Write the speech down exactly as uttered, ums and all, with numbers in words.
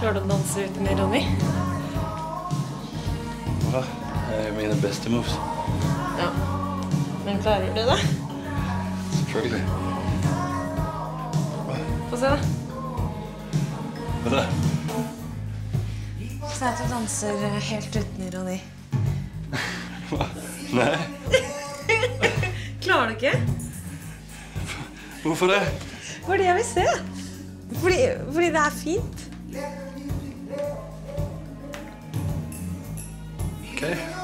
Klarer du å danse uten ironi? Hva? Jeg gjør mine beste moves. Ja. Men klarer du det? Selvfølgelig. Få se da. Hva da? Se at du danser helt uten ironi. Hva? Nei. Klarer du ikke? Hvorfor det? Fordi jeg vil se. Fordi, fordi det er fint. Ok.